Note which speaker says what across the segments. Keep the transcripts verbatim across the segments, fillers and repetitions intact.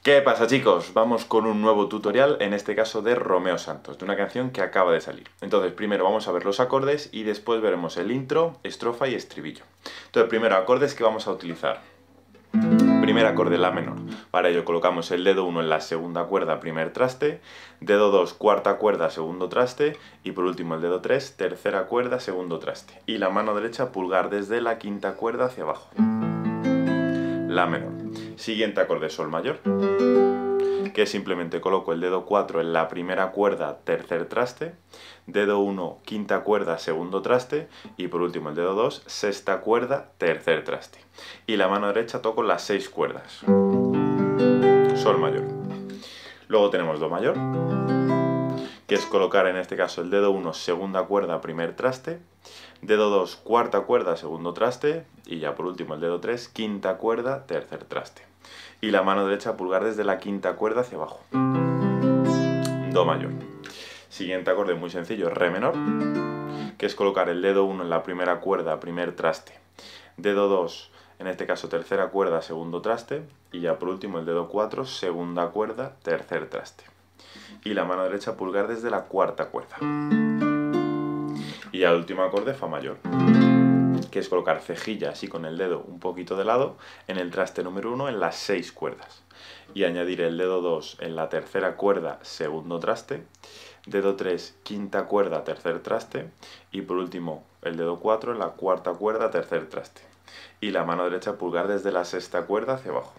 Speaker 1: ¿Qué pasa, chicos? Vamos con un nuevo tutorial, en este caso de Romeo Santos, de una canción que acaba de salir. Entonces, primero vamos a ver los acordes y después veremos el intro, estrofa y estribillo. Entonces, primero, acordes que vamos a utilizar. Primer acorde, la menor. Para ello colocamos el dedo uno en la segunda cuerda, primer traste, dedo dos, cuarta cuerda, segundo traste, y por último el dedo tres, tercera cuerda, segundo traste. Y la mano derecha, pulgar desde la quinta cuerda hacia abajo. La menor. Siguiente acorde, sol mayor, que simplemente coloco el dedo cuatro en la primera cuerda, tercer traste, dedo uno, quinta cuerda, segundo traste, y por último el dedo dos, sexta cuerda, tercer traste. Y la mano derecha toco las seis cuerdas. Sol mayor. Luego tenemos do mayor, que es colocar en este caso el dedo uno, segunda cuerda, primer traste, dedo dos, cuarta cuerda, segundo traste, y ya por último el dedo tres, quinta cuerda, tercer traste. Y la mano derecha, pulgar desde la quinta cuerda hacia abajo. Do mayor. Siguiente acorde muy sencillo, re menor, que es colocar el dedo uno en la primera cuerda, primer traste, dedo dos, en este caso tercera cuerda, segundo traste, y ya por último el dedo cuatro, segunda cuerda, tercer traste. Y la mano derecha, pulgar desde la cuarta cuerda. Y ya el último acorde, fa mayor, que es colocar cejilla así con el dedo un poquito de lado en el traste número uno en las seis cuerdas. Y añadir el dedo dos en la tercera cuerda, segundo traste, dedo tres, quinta cuerda, tercer traste, y por último el dedo cuatro en la cuarta cuerda, tercer traste. Y la mano derecha, pulgar desde la sexta cuerda hacia abajo.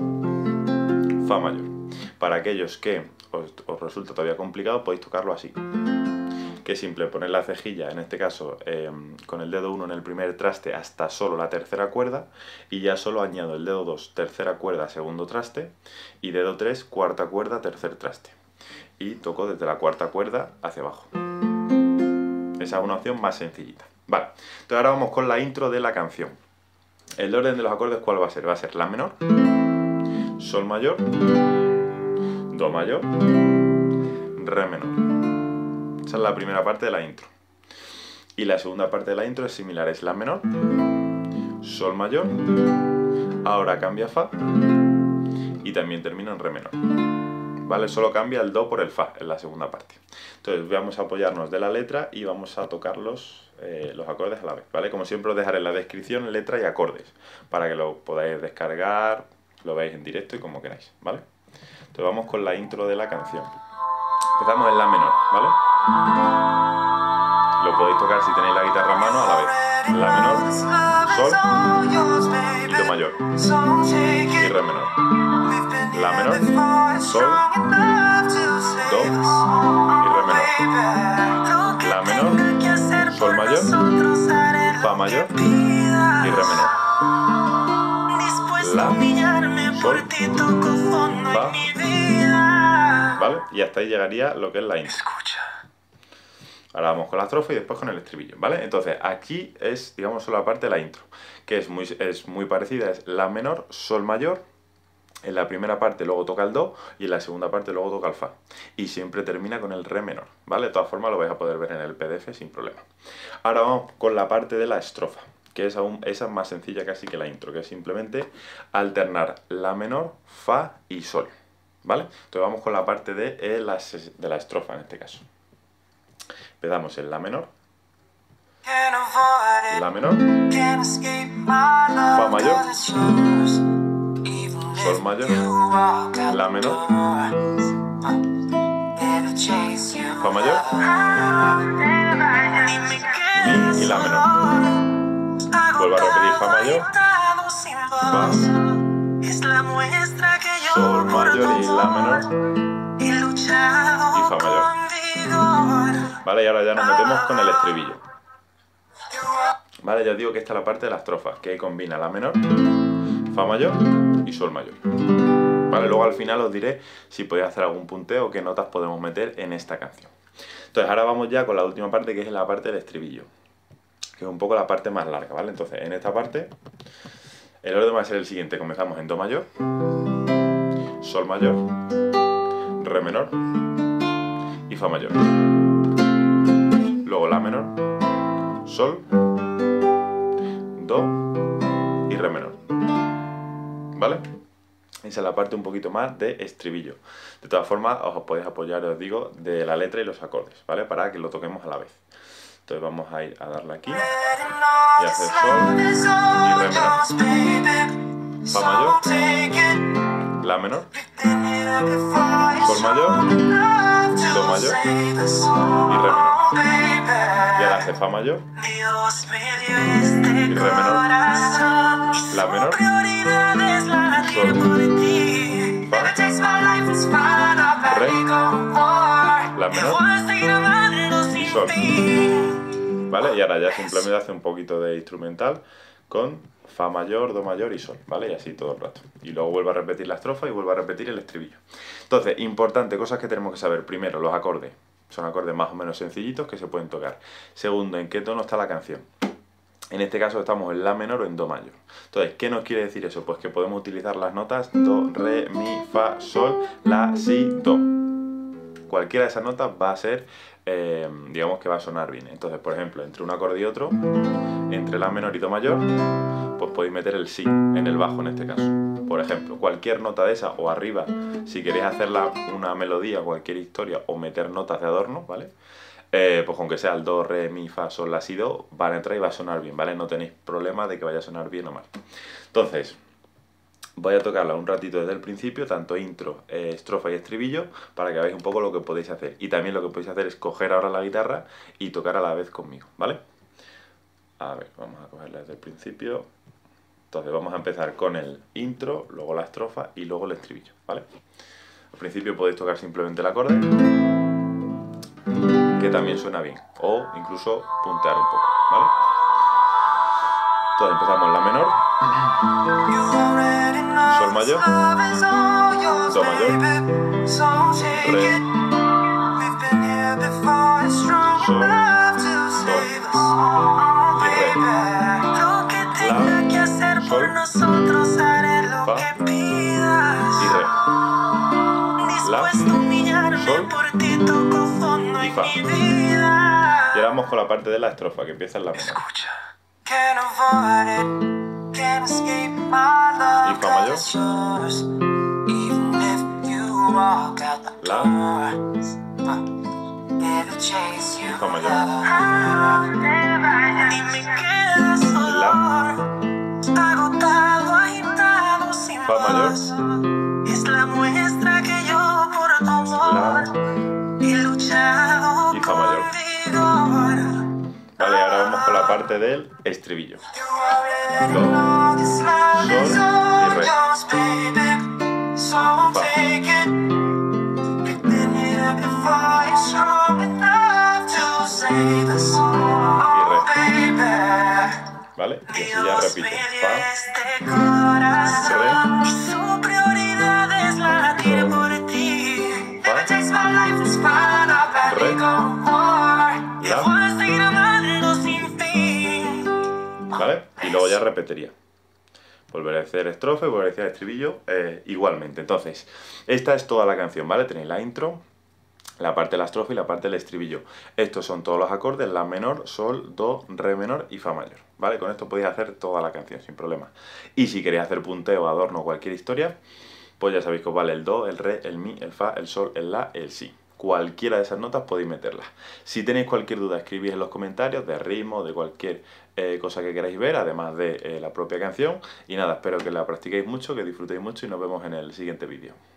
Speaker 1: Fa mayor. Para aquellos que os, os resulta todavía complicado, podéis tocarlo así. Que es simple, poner la cejilla, en este caso eh, con el dedo uno en el primer traste hasta solo la tercera cuerda, y ya solo añado el dedo dos, tercera cuerda, segundo traste, y dedo tres, cuarta cuerda, tercer traste. Y toco desde la cuarta cuerda hacia abajo. Esa es una opción más sencillita. Vale, entonces ahora vamos con la intro de la canción. El orden de los acordes, ¿cuál va a ser? Va a ser la menor, sol mayor, do mayor, re menor. Esa es la primera parte de la intro. Y la segunda parte de la intro es similar, es la menor, sol mayor, ahora cambia fa y también termina en re menor. ¿Vale? Solo cambia el do por el fa en la segunda parte. Entonces vamos a apoyarnos de la letra y vamos a tocar los, eh, los acordes a la vez, ¿vale? Como siempre os dejaré en la descripción letra y acordes para que lo podáis descargar, lo veáis en directo y como queráis, ¿vale? Entonces vamos con la intro de la canción. Empezamos en la menor, ¿vale? Lo podéis tocar si tenéis la guitarra a mano a la vez. La menor, sol y do mayor. Y re menor. La menor, sol, do y re menor. La menor, sol mayor, fa mayor y re menor. La, sol, fa. ¿Vale? Y hasta ahí llegaría lo que es la intro. Ahora vamos con la estrofa y después con el estribillo, ¿vale? Entonces, aquí es, digamos, solo la parte de la intro, que es muy, es muy parecida, es la menor, sol mayor, en la primera parte luego toca el do y en la segunda parte luego toca el fa. Y siempre termina con el re menor, ¿vale? De todas formas lo vais a poder ver en el P D F sin problema. Ahora vamos con la parte de la estrofa, que es aún, esa es más sencilla casi que la intro, que es simplemente alternar la menor, fa y sol, ¿vale? Entonces vamos con la parte de, eh, la, de la estrofa en este caso. Empezamos en la menor, la menor, fa mayor, sol mayor, la menor, fa mayor, mi y la menor. Vuelvo a repetir fa mayor, fa, sol mayor y la menor, y fa mayor. Vale, y ahora ya nos metemos con el estribillo. Vale, ya os digo que esta es la parte de la estrofa, que combina la menor, fa mayor y sol mayor. Vale, luego al final os diré si podéis hacer algún punteo o qué notas podemos meter en esta canción. Entonces ahora vamos ya con la última parte, que es la parte del estribillo, que es un poco la parte más larga, ¿vale? Entonces en esta parte el orden va a ser el siguiente. Comenzamos en do mayor, sol mayor, re menor y fa mayor. Luego la menor, sol, do y re menor. ¿Vale? esa es la parte un poquito más de estribillo. De todas formas, os podéis apoyar, os digo, de la letra y los acordes, ¿vale? Para que lo toquemos a la vez. Entonces vamos a ir a darle aquí y hacer sol y re menor, fa mayor, la menor, sol mayor, do mayor y re menor. Y ahora hace fa mayor y re menor, la menor, sol, fa, re, la menor y sol. ¿Vale? Y ahora ya simplemente hace un poquito de instrumental con fa mayor, do mayor y sol, ¿vale? Y así todo el rato. Y luego vuelve a repetir la estrofa y vuelve a repetir el estribillo. Entonces, importante, cosas que tenemos que saber. Primero, los acordes. Son acordes más o menos sencillitos que se pueden tocar. Segundo, en qué tono está la canción. En este caso estamos en la menor o en do mayor. Entonces, ¿qué nos quiere decir eso? Pues que podemos utilizar las notas do, re, mi, fa, sol, la, si, do. Cualquiera de esas notas va a ser, eh, digamos que va a sonar bien. Entonces, por ejemplo, entre un acorde y otro, entre la menor y do mayor, pues podéis meter el si en el bajo en este caso. Por ejemplo, cualquier nota de esa o arriba, si queréis hacerla una melodía, cualquier historia, o meter notas de adorno, ¿vale? Eh, pues aunque sea el do, re, mi, fa, sol, la, si, do, van a entrar y va a sonar bien, ¿vale? No tenéis problema de que vaya a sonar bien o mal. Entonces, voy a tocarla un ratito desde el principio, tanto intro, eh, estrofa y estribillo, para que veáis un poco lo que podéis hacer. Y también lo que podéis hacer es coger ahora la guitarra y tocar a la vez conmigo, ¿vale? A ver, vamos a cogerla desde el principio. Entonces vamos a empezar con el intro, luego la estrofa y luego el estribillo, ¿vale? Al principio podéis tocar simplemente el acorde, que también suena bien, o incluso puntear un poco, ¿vale? Entonces empezamos en la menor, sol mayor, do mayor, re, sol, do y re, la, sol, fa y re, la, sol y fa. Y ahora vamos con la parte de la estrofa que empieza en la menor. Y fa mayor, la, y fa mayor, la, fa mayor,
Speaker 2: es la muestra que yo por tu amor he luchado
Speaker 1: y fa mayor. Vale, ahora vamos con la parte del estribillo. Do, sol y re, fa y re. ¿Vale? Y así ya repito. Fa, re,
Speaker 2: su prioridad es latir por ti.
Speaker 1: fa, re, la, ¿vale? Y luego ya repetiría. Volveré a hacer estrofe, volveré a hacer estribillo, eh, igualmente. Entonces, esta es toda la canción, ¿vale? Tenéis la intro, la parte de la estrofa y la parte del estribillo. Estos son todos los acordes, la menor, sol, do, re menor y fa mayor, ¿vale? Con esto podéis hacer toda la canción sin problema. Y si queréis hacer punteo, adorno o cualquier historia, pues ya sabéis que os vale el do, el re, el mi, el fa, el sol, el la, el si. Cualquiera de esas notas podéis meterlas. Si tenéis cualquier duda, escribid en los comentarios de ritmo, de cualquier eh, cosa que queráis ver, además de eh, la propia canción. Y nada, espero que la practiquéis mucho, que disfrutéis mucho y nos vemos en el siguiente vídeo.